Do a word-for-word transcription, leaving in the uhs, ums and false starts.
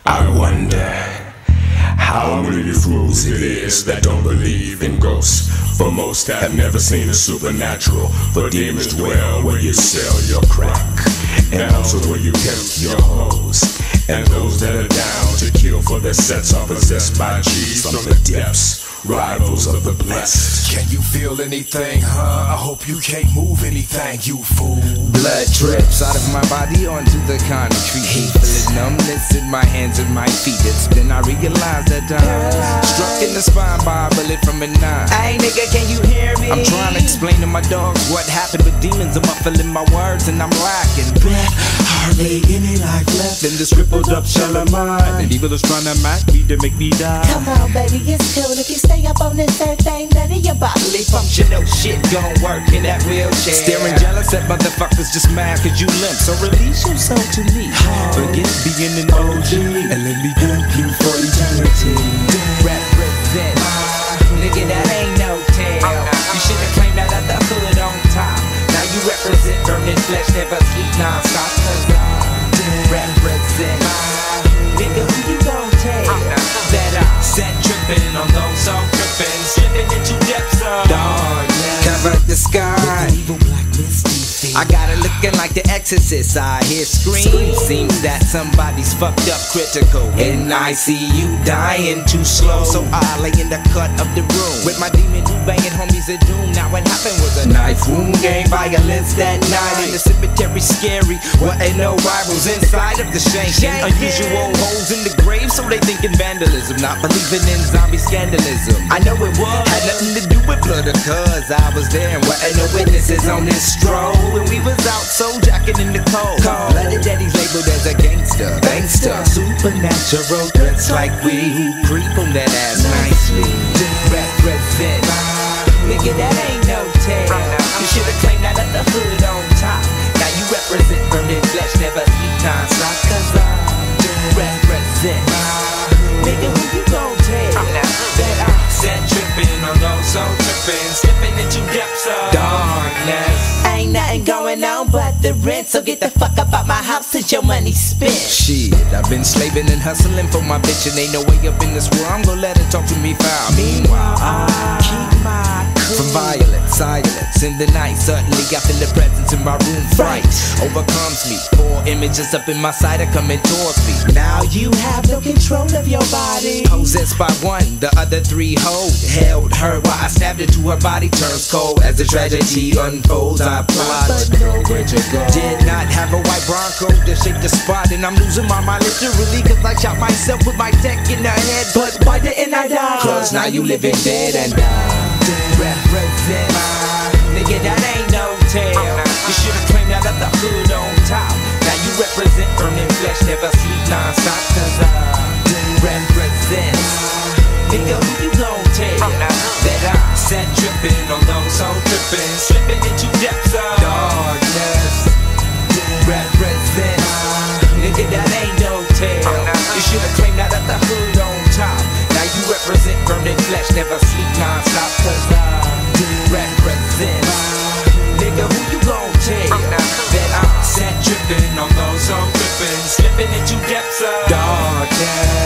I wonder how many fools it is that don't believe in ghosts. For most have never seen a supernatural. For demons dwell where you sell your crack, and also where you kept your hoes. And those that are down to kill for their sets are possessed by G's from the depths, rivals of the blessed. Can you feel anything, huh? I hope you can't move anything, you fool. Blood drips out of my body onto the concrete. Feeling numbness in my hands and my feet. It's then I realized that I'm struck in the spine by a bullet from a nine. Hey nigga, can you hear me? I'm trying to explain to my dogs what happened with demons. I'm muffling my words and I'm lacking breath. Hardly any life left in this crippled up shell of mine. And evil is trying to match me to make me die. Come on baby, it's cool if you stay up on this earth. Ain't none of your bodily functional shit gon' work in that wheelchair. Staring jealous at motherfuckers just mad cause you limp. So release yourself to me. Forget being an O G and let me thank you for eternity. Represent, nigga, that ain't no tale. You should've claimed that at the hood on top. Now you represent burning flesh, never sleep non-stop. Cause I represent, nigga, who you gon' tell that I sat trippin' on those so trippin', slipping into depths of darkness. Cover the sky. Evil black misty. I got it looking like the Exorcist. I hear screams. Seems that somebody's fucked up critical, and I see you dying too slow. So I lay in the cut of the room with my demon who banging homies of doom. Now what happened was a knife wound, gang violence that night in the cemetery. Scary, what ain't no rivals inside of the shanking. Unusual holes in the grave, so they thinking vandalism, not believing in zombie scandalism. I know it was had nothing to do with blood, cause I was there and wasn't no witnesses on this stroll. When we was out so jacking in the cold, blooded daddy's labeled as a gangster, gangster, supernatural threats like we who creep on that ass nicely. Represent, nigga, that ain't no tale. You should've claimed that at the hood on top. Now you represent burning flesh, never sleep non-stop. Cause I represent, nigga, who you gon' tell that I sat trippin' on those so trippin', slipping into depths of darkness. Ain't nothing going on but the rent, so get the fuck up out my house since your money's spent. Shit, I've been slaving and hustling for my bitch, and ain't no way up in this world I'm gonna let her talk to me foul. Meanwhile, I keep my cool. From violence, silence in the night, suddenly I feel the presence in my room. Fright overcomes me. Four images up in my sight are coming towards me. Now you have no control of your body. Possessed by one, the other three hold. Held her while I stabbed into her body. Turns cold as the tragedy unfolds. I plot, but nowhere to go. Did not have a white Bronco to shake the spot, and I'm losing my mind literally cause I shot myself with my tech in the head. But why didn't I die? Cause now you living dead and die. Represent, nigga, that ain't no tale. You should've claimed that at the hood on top. Now you represent burning flesh, never sleep non-stop. Cause I represent, nigga, who you gon' tell that I sat trippin' on those so trippin', slipping into depths of darkness. Represent, nigga, that ain't no tale. You should've claimed that at the hood on top. Now you represent burning flesh, never sleep non-stop. Cause I represent, nigga, who you gon' tell that I sat trippin' on those so trippin', slipping into depths of darkness.